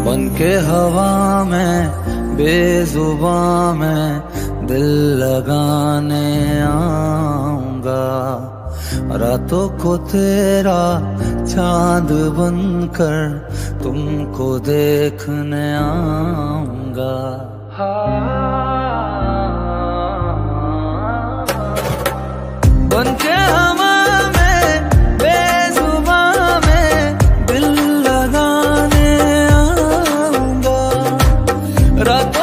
बन के हवा में बेजुबां में दिल लगाने आऊंगा। रातों को तेरा चांद बनकर तुमको देखने आऊंगा। बन के हवा में बेजुबां में दिल लगाने आऊंगा। रात